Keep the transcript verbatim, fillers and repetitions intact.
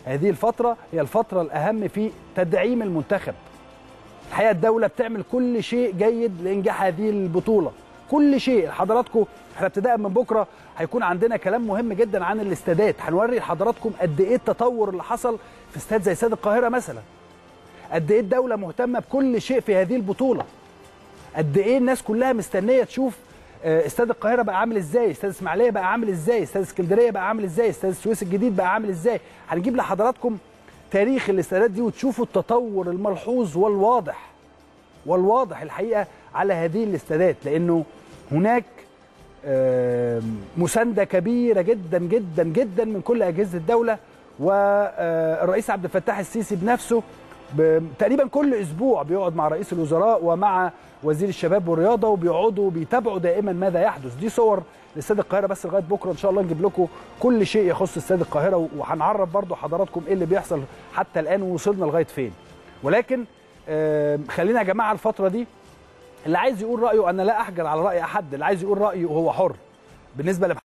هذه الفتره هي الفتره الاهم في تدعيم المنتخب. الحقيقه الدوله بتعمل كل شيء جيد لانجاح هذه البطوله، كل شيء. حضراتكم احنا ابتداء من بكره هيكون عندنا كلام مهم جدا عن الاستادات، هنوري لحضراتكم قد ايه التطور اللي حصل في استاد زي استاد القاهره مثلا، قد ايه الدوله مهتمه بكل شيء في هذه البطوله، قد ايه الناس كلها مستنيه تشوف استاد القاهره بقى عامل ازاي، استاد اسماعيليه بقى عامل ازاي، استاد اسكندريه بقى عامل ازاي، استاد السويس الجديد بقى عامل ازاي. هنجيب لحضراتكم تاريخ الاستادات دي وتشوفوا التطور الملحوظ والواضح والواضح الحقيقه على هذه الاستادات، لانه هناك مسانده كبيره جدا جدا جدا من كل اجهزه الدوله، والرئيس عبد الفتاح السيسي بنفسه تقريبا كل اسبوع بيقعد مع رئيس الوزراء ومع وزير الشباب والرياضه، وبيقعدوا بيتابعوا دائما ماذا يحدث. دي صور لاستاد القاهره بس لغايه بكره ان شاء الله نجيب لكم كل شيء يخص استاد القاهره، وهنعرف برضو حضراتكم ايه اللي بيحصل حتى الان ووصلنا لغايه فين. ولكن خلينا يا جماعه الفتره دي اللي عايز يقول رايه انا لا احجر على راي احد، اللي عايز يقول رايه هو حر. بالنسبه